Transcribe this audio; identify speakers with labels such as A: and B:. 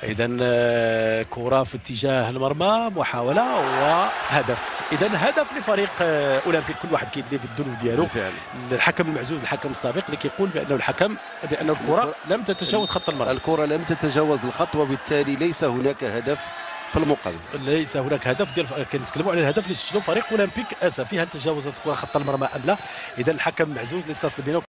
A: اذا كره في اتجاه المرمى، محاوله وهدف. اذا هدف لفريق اولمبيك، كل واحد كيدلي بالذنوب ديالو.
B: بالفعل.
A: الحكم المعزوز، الحكم السابق اللي كيقول بانه الكره لم تتجاوز خط المرمى.
B: الكره لم تتجاوز الخط، وبالتالي ليس هناك هدف في المقابل.
A: ليس هناك هدف ديال كنتكلموا على الهدف اللي سجلوا فريق اولمبيك اسفي. هل تجاوزت الكره خط المرمى ام لا؟ اذا الحكم المعزوز اللي اتصل بنا